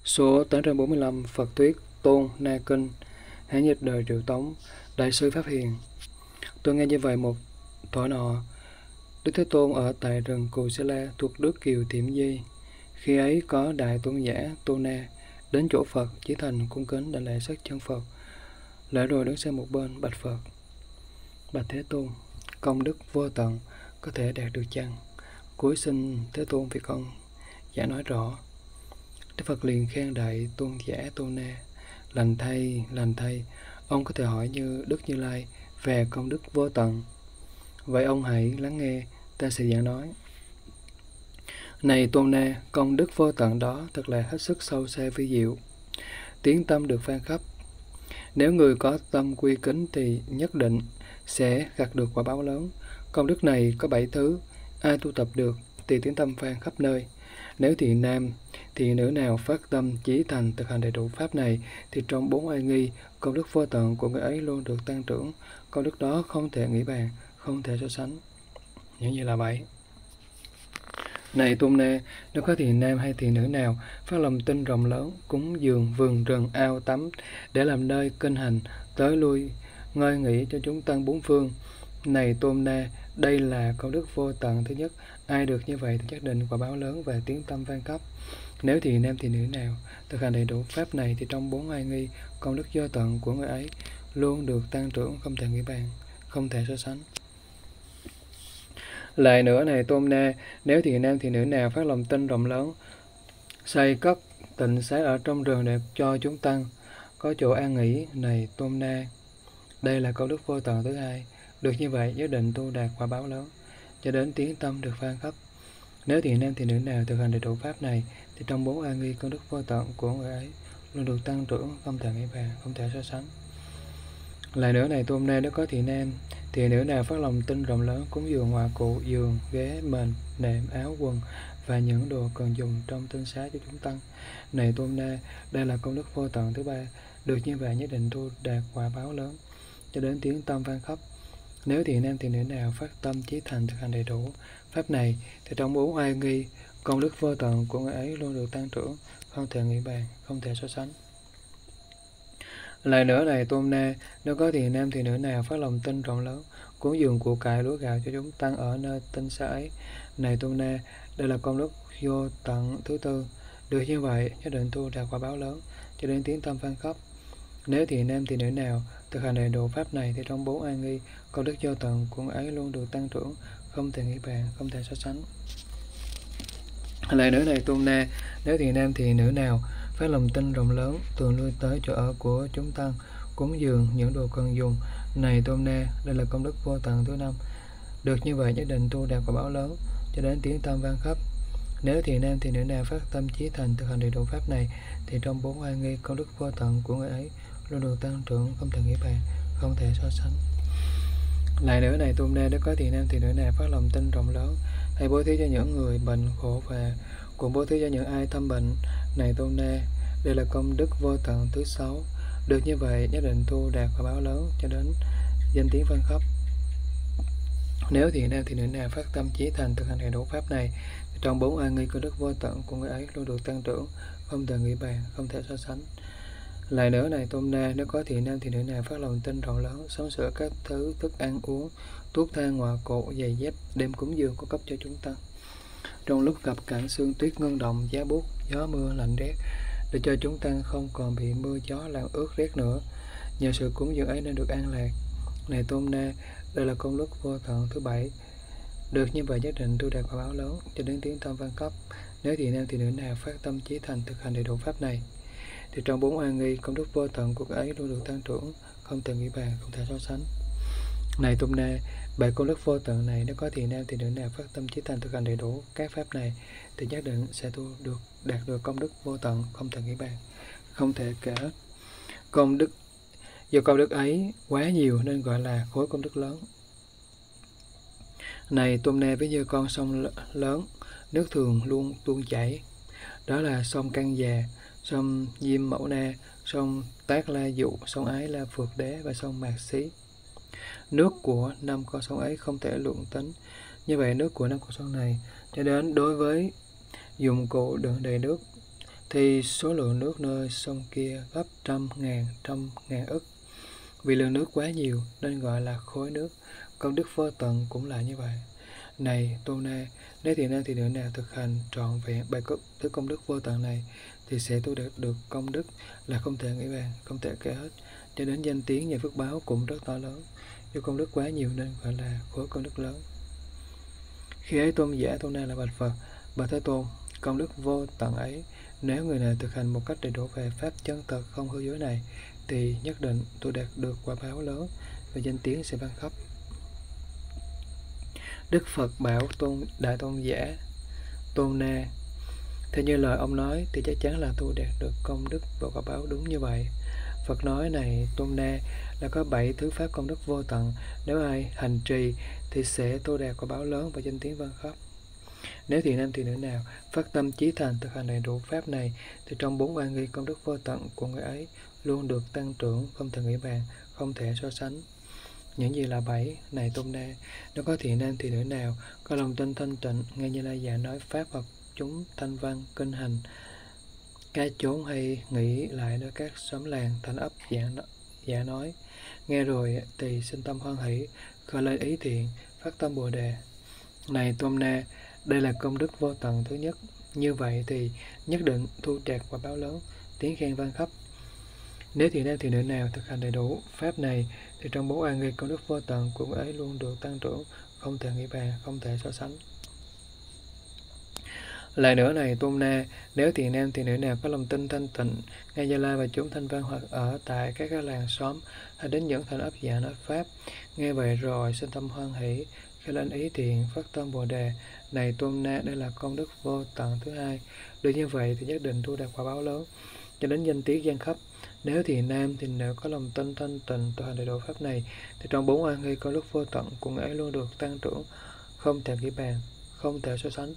Số 845 Phật Thuyết Tôn Na Kinh, Hán dịch đời Triệu Tống, Đại sư Pháp Hiền. Tôi nghe như vậy một thuở nọ, Đức Thế Tôn ở tại rừng Cù Sa La thuộc nước Kiều Tiệm Di. Khi ấy có đại tôn giả Tô Na đến chỗ Phật, chí thành cung kính đảnh lễ sắc chân Phật. Lễ rồi đứng sang một bên bạch Phật: Bạch Thế Tôn, công đức vô tận có thể đạt được chăng? Cúi xin Thế Tôn vì con giải nói rõ. Đức Phật liền khen đại tôn giả Tô Na: lành thay, ông có thể hỏi như Đức Như Lai về công đức vô tận. Vậy ông hãy lắng nghe, ta sẽ giảng nói. Này Tôn Na, công đức vô tận đó thật là hết sức sâu xa vi diệu, tiếng tâm được vang khắp. Nếu người có tâm quy kính thì nhất định sẽ gặt được quả báo lớn. Công đức này có 7 thứ, ai tu tập được thì tiếng tâm vang khắp nơi. Nếu thị nam, thị nữ nào phát tâm chí thành thực hành đầy đủ pháp này, thì trong 4 oai nghi, công đức vô tận của người ấy luôn được tăng trưởng. Công đức đó không thể nghĩ bàn, không thể so sánh. Những gì là vậy? Này Tôn Na, nếu có thị nam hay thị nữ nào phát lòng tin rộng lớn, cúng dường vườn rừng ao tắm để làm nơi kinh hành tới lui ngơi nghỉ cho chúng tăng bốn phương. Này Tôn Na, đây là công đức vô tận thứ nhất. Ai được như vậy thì chắc định quả báo lớn và tiếng tâm vang khắp. Nếu thị nam thị nữ nào thực hành đầy đủ pháp này, thì trong 4 oai nghi, công đức vô tận của người ấy luôn được tăng trưởng, không thể nghĩ bàn, không thể so sánh. Lại nữa này Tôn Na, nếu thị nam thị nữ nào phát lòng tin rộng lớn, xây cất tịnh xá ở trong rừng để cho chúng tăng có chỗ an nghỉ, này Tôn Na, đây là công đức vô tận thứ hai. Được như vậy nhất định tu đạt quả báo lớn, cho đến tiếng tâm được vang khắp. Nếu thị nam thị nữ nào thực hành đầy đủ pháp này, thì trong 4 oai nghi, công đức vô tận của người ấy luôn được tăng trưởng, không thể nghĩ bàn, không thể so sánh. Lại nữa này Tôn Na, nếu có thị nam thị nữ nào phát lòng tin rộng lớn, cúng dường ngoại cụ, giường, ghế, mền, nệm, áo, quần và những đồ cần dùng trong tinh xá cho chúng tăng, này Tôn Na, đây là công đức vô tận thứ ba. Được như vậy nhất định tu đạt quả báo lớn, cho đến tiếng tâm vang khắp. Nếu thị nam thị nữ nào phát tâm chí thành thực hành đầy đủ pháp này, thì trong 4 oai nghi, công đức vô tận của người ấy luôn được tăng trưởng, không thể nghĩ bàn, không thể so sánh. Lại nữa này Tôn Na, nếu có thị nam thị nữ nào phát lòng tin rộng lớn, cúng dường của cải lúa gạo cho chúng tăng ở nơi tinh xá ấy, này Tôn Na, đây là công đức vô tận thứ tư. Được như vậy nhất định tu đạt quả báo lớn, cho đến tiếng tâm vang khắp. Nếu thị nam thị nữ nào thực hành đầy đủ pháp này, thì trong 4 oai nghi, công đức vô tận của ấy luôn được tăng trưởng, không thể nghĩ bàn, không thể so sánh. Lại nữa này Tôn Na, nếu thị nam thị nữ nào phát lòng tin rộng lớn, thường lui tới chỗ ở của chúng tăng, cúng dường những đồ cần dùng, này Tôn Na, đây là công đức vô tận thứ năm. Được như vậy nhất định tu đạt quả báo lớn, cho đến tiếng tâm vang khắp. Nếu thị nam thị nữ nào phát tâm chí thành thực hành đầy đủ pháp này, thì trong 4 oai nghi, công đức vô tận của người ấy luôn được tăng trưởng, không thể nghĩ bàn, không thể so sánh. Lại nữa này Tôn Na, nếu có thị nam thị nữ nào phát lòng tin rộng lớn, hãy bố thí cho những người bệnh khổ và cũng bố thí cho những ai thâm bệnh, này Tôn Na, đây là công đức vô tận thứ 6. Được như vậy nhất định tu đạt quả báo lớn, cho đến danh tiếng vang khắp. Nếu thị nam thị nữ nào phát tâm chí thành thực hành đầy đủ pháp này, thì trong 4 oai nghi, công đức vô tận của người ấy luôn được tăng trưởng, không thể nghĩ bàn, không thể so sánh. Lại nữa này Tôn Na, nếu có thị nam thị nữ nào phát lòng tin rộng lớn, sắm sửa các thứ thức ăn uống, thuốc thang, ngoại cụ, giày dép, đem cúng dường cung cấp cho chúng tăng. Trong lúc gặp cảnh sương tuyết ngân động, giá buốt, gió mưa lạnh rét, để cho chúng tăng không còn bị mưa gió làm ướt rét nữa, nhờ sự cúng dường ấy nên được an lạc. Này Tôn Na, đây là công đức vô tận thứ 7. Được như vậy nhất định tu đạt quả báo lớn, cho đến tiếng tâm vang khắp. Nếu thị nam thị nữ nào phát tâm chí thành thực hành đầy đủ pháp này, thì trong 4 oai nghi, công đức vô tận của ấy luôn được tăng trưởng, không thể nghĩ bàn, không thể so sánh. Này Tôn Na, 7 công đức vô tận này, nếu có thị nam thị nữ nào phát tâm chí thành thực hành đầy đủ các pháp này, thì nhất định sẽ đạt được công đức vô tận, không thể nghĩ bàn, không thể kể hết. Công đức do công đức ấy quá nhiều nên gọi là khối công đức lớn. Này Tôn Na, ví như con sông lớn, nước thường luôn tuôn chảy, đó là sông Căng Già, sông Diêm Mẫu Na, sông Tác La Dụ, sông Ái La Phượt Đế và sông Mạc Xí. Nước của 5 con sông ấy không thể luận tính. Như vậy nước của 5 con sông này cho đến đối với dụng cụ đựng đầy nước thì số lượng nước nơi sông kia gấp trăm ngàn ức. Vì lượng nước quá nhiều nên gọi là khối nước. Công đức vô tận cũng là như vậy. Này Tôn Na, nếu thiện nam thiện nữ nào thực hành trọn vẹn bài thứ công đức vô tận này thì sẽ tu đạt được công đức là không thể nghĩ bàn, không thể kể hết, cho đến danh tiếng và phước báo cũng rất to lớn. Do công đức quá nhiều nên gọi là khối công đức lớn. Khi ấy tôn giả Tôn Na là bạch Phật: bạch Thế Tôn, công đức vô tận ấy, nếu người nào thực hành một cách đầy đủ về pháp chân thật không hư dối này thì nhất định tu đạt được quả báo lớn và danh tiếng sẽ vang khắp. Đức Phật bảo Đại Tôn giả Tôn Na: theo như lời ông nói thì chắc chắn là tu đạt được công đức và quả báo đúng như vậy. Phật nói: này Tôn Na, là có 7 thứ pháp công đức vô tận, nếu ai hành trì thì sẽ tu đạt quả báo lớn và danh tiếng vang khắp. Nếu thiện nam thiện nữ nào phát tâm chí thành thực hành đầy đủ pháp này thì trong 4 oai nghi công đức vô tận của người ấy luôn được tăng trưởng, không thể nghĩ bàn, không thể so sánh. Những gì là 7? Này Tôn Na, nếu có thiện nam thiện nữ nào có lòng tin thanh tịnh, nghe Như Lai giảng nói pháp hoặc chúng thanh văn kinh hành, ca chốn hay nghĩ lại nơi các xóm làng thành ấp giả nói, nghe rồi thì sinh tâm hoan hỷ, khởi lên ý thiện, phát tâm Bồ đề. Này Tôn Na, đây là công đức vô tận thứ nhất. Như vậy thì nhất định thu đạt quả báo lớn, tiếng khen vang khắp. Nếu thiện nam thiện nữ nào thực hành đầy đủ pháp này thì trong 4 oai nghi công đức vô tận của người ấy luôn được tăng trưởng, không thể nghĩ bàn, không thể so sánh. Lại nữa này Tôn Na, nếu thiện nam thiện nữ nào có lòng tin thanh tịnh, nghe Như Lai và chúng thanh văn hoặc ở tại các làng xóm hay đến những thành ấp giả nói pháp, nghe vậy rồi sinh tâm hoan hỷ, khởi lên ý thiện, phát tâm Bồ đề. Này Tôn Na, đây là công đức vô tận thứ hai. Được như vậy thì nhất định thu đạt quả báo lớn, cho đến danh tiếng vang khắp. Nếu thiện nam thiện nữ có lòng tin thanh tịnh tu hành đầy đủ pháp này thì trong 4 oai nghi công đức vô tận của người ấy luôn được tăng trưởng, không thể nghĩ bàn, không thể so sánh.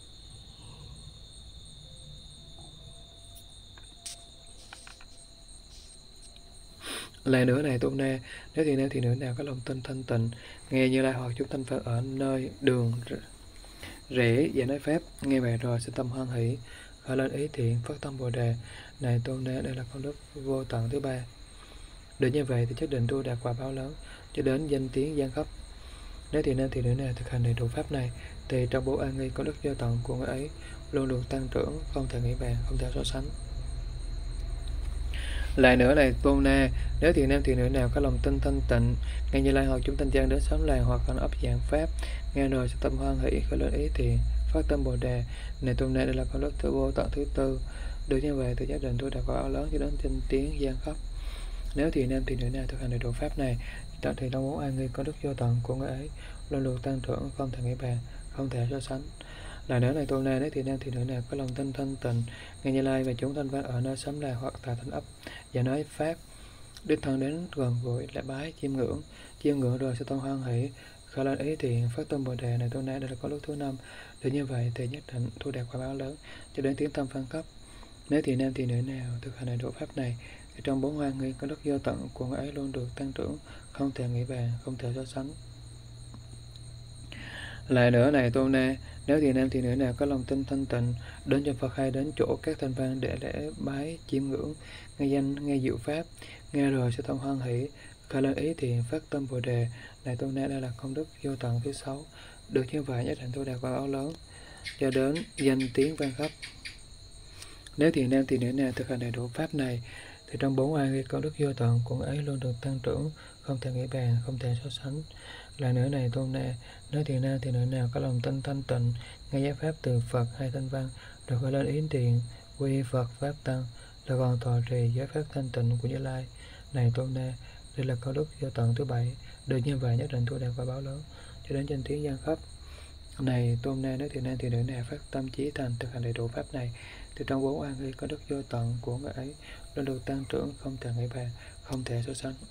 Lại nữa này Tôn Na, nếu thiện nam thiện nữ nào có lòng tin thanh tịnh, nghe Như Lai hoặc chúng thanh Phật ở nơi đường rẽ và nói pháp, nghe vậy rồi sinh tâm hoan hỷ, khởi lên ý thiện, phát tâm Bồ đề. Này Tôn Na, đây là công đức vô tận thứ ba. Được như vậy thì nhất định tu đạt quả báo lớn, cho đến danh tiếng vang khắp. Nếu thiện nam thiện nữ nào thực hành đầy đủ pháp này thì trong 4 oai nghi công đức vô tận của người ấy luôn được tăng trưởng, không thể nghĩ bàn, không thể so sánh. Lại nữa này Tôn Na, nếu thiện nam thiện nữ nào có lòng tin thanh tịnh, nghe Như Lai hoặc chúng thanh văn đến xóm làng hoặc thành ấp giảng pháp, nghe rồi sẽ tâm hoan hỷ, khởi lên ý thiện, phát tâm Bồ đề. Này Tôn Na, đây là công đức thứ vô tận thứ tư. Được như vậy thì nhất định tu đạt quả báo lớn, cho đến danh tiếng vang khắp. Nếu thiện nam thiện nữ nào thực hành đầy đủ pháp này thì trong 4 oai nghi công đức vô tận của người ấy luôn được tăng trưởng, không thể nghĩ bàn, không thể so sánh. Lại nữa này Tôn Na, nếu thiện nam thiện nữ nào có lòng tin thanh tịnh, nghe Như Lai và chúng thanh văn ở nơi xóm làng hoặc tại thành ấp và nói pháp, đích thân đến gần gũi lại bái chiêm ngưỡng rồi sẽ tâm hoan hỷ, khởi lên ý thiện, phát tâm Bồ đề. Này Tôn Na, đây là công đức thứ 5. Được như vậy thì nhất định thu đạt quả báo lớn, cho đến tiếng tâm vang khắp. Nếu thiện nam thiện nữ nào thực hành đầy đủ pháp này thì trong 4 oai nghi công đức vô tận của người ấy luôn được tăng trưởng, không thể nghĩ bàn, không thể so sánh. Lại nữa này Tôn Na, nếu thiện nam thiện nữ nào có lòng tin thanh tịnh, đến cho Phật hay đến chỗ các thanh văn để lễ bái chiêm ngưỡng, nghe danh nghe diệu pháp, nghe rồi sẽ tâm hoan hỷ, khởi lên ý thiện, phát tâm Bồ đề. Này Tôn Na, đây là công đức vô tận thứ 6. Được như vậy nhất định tu đạt quả báo lớn, cho đến danh tiếng vang khắp. Nếu thiện nam thiện nữ nào thực hành đầy đủ pháp này thì trong 4 oai nghi công đức vô tận của ấy luôn được tăng trưởng, không thể nghĩ bàn, không thể so sánh. Lại nữa này Tôn Na, nếu thiện nam thiện nữ nào có lòng tin thanh tịnh, nghe giáo pháp từ Phật hay thanh văn, được khởi lên ý thiện, quy Phật pháp tăng, là còn thọ trì giáo pháp thanh tịnh của Như Lai. Này Tôn Na, đây là công đức vô tận thứ 7. Được như vậy nhất định tu đạt quả báo lớn, cho đến danh tiếng vang khắp. Này Tôn Na, nếu thiện nam thiện nữ nào phát tâm chí thành thực hành đầy đủ pháp này thì trong 4 oai nghi có đức vô tận của người ấy luôn được tăng trưởng, không thể nghĩ bàn, không thể so sánh.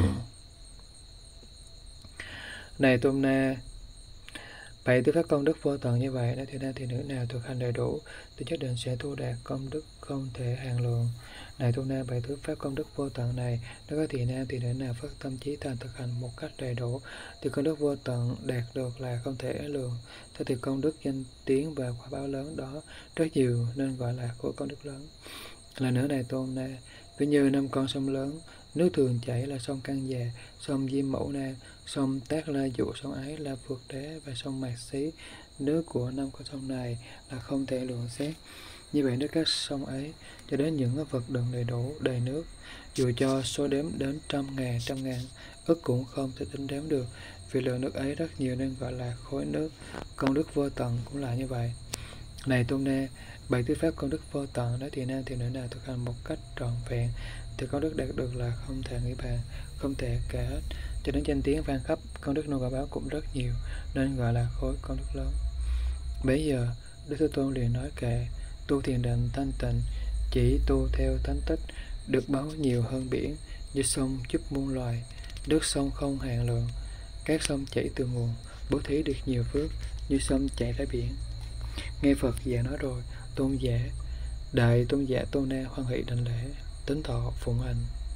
Này Tôn Na, 7 thứ pháp công đức vô tận như vậy, nếu thiện nam thiện nữ nào thực hành đầy đủ thì nhất định sẽ thu đạt công đức không thể hạn lượng. Này Tôn Na, bảy thứ pháp công đức vô tận này, nếu có thị nam thị nữ nào phát tâm chí thành thực hành một cách đầy đủ, thì công đức vô tận đạt được là không thể lường. Thế thì công đức danh tiếng và quả báo lớn đó rất nhiều, nên gọi là khối công đức lớn. Là nữa này Tôn Na, ví như 5 con sông lớn, nước thường chảy là sông Căn Già, sông Diêm Mẫu Na, sông Tác La Dụ, sông Ái La Phượt Đế và sông Mạt Xí. Nước của 5 con sông này là không thể lượng xét. Như vậy nước các sông ấy cho đến những vật đựng đầy đủ đầy nước, dù cho số đếm đến trăm ngàn, ức cũng không thể tính đếm được, vì lượng nước ấy rất nhiều nên gọi là khối nước. Công đức vô tận cũng là như vậy. Này Tôn Na, bảy thứ pháp công đức vô tận đó, thì nam thì nữ nào thực hành một cách trọn vẹn thì công đức đạt được là không thể nghĩ bàn, không thể kể hết, cho đến danh tiếng vang khắp. Công đức nô quả báo cũng rất nhiều, nên gọi là khối công đức lớn. Bấy giờ Đức Thế Tôn liền nói kệ: tu thiền định thanh tịnh, chỉ tu theo thánh tích, được báo nhiều hơn biển, như sông giúp muôn loài, nước sông không hạn lượng, các sông chảy từ nguồn, bố thí được nhiều phước, như sông chảy ra biển. Nghe Phật giảng nói rồi, Đại tôn giả Tôn Na hoan hỷ đảnh lễ, tín thọ phụng hành.